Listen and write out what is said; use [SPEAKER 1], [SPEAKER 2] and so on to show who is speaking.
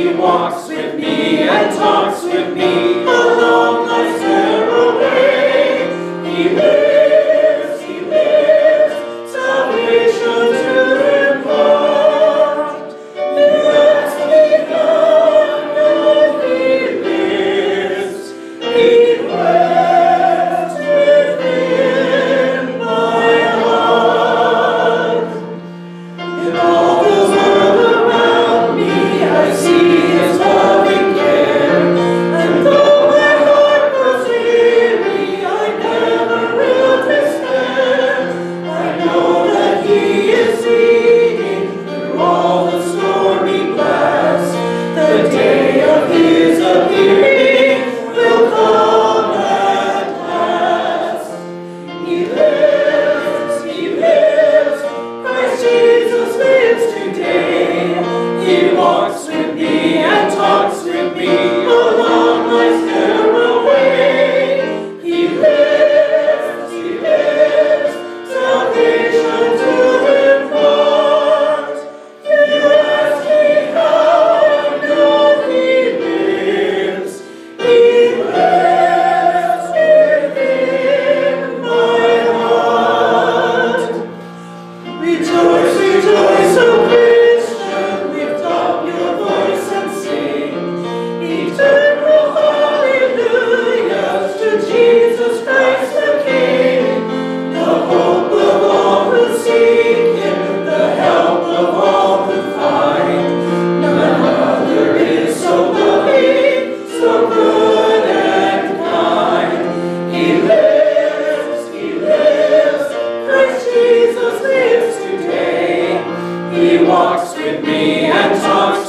[SPEAKER 1] walks with me and talks with me along life's narrow way. He lives, salvation to impart. You ask me how I know He lives. He dwells within my heart. In all the world around me, I see His loving care. And though my heart grows weary, I never will despair. I know that He is leading through all the stormy blasts. The day of His appearing will come at last. He lives, Christ Jesus lives today. He walks with me and talks with me along life's narrow way. He lives, salvation to impart. You ask me how I know He lives. He lives within my heart. Rejoice, rejoice, O Christian, lift up your voice and sing eternal hallelujahs to Jesus Christ the King, the hope of all who seek Him, the help of all who find. None other is so loving, so good and kind. He lives, Christ Jesus lives today. He walks with me and talks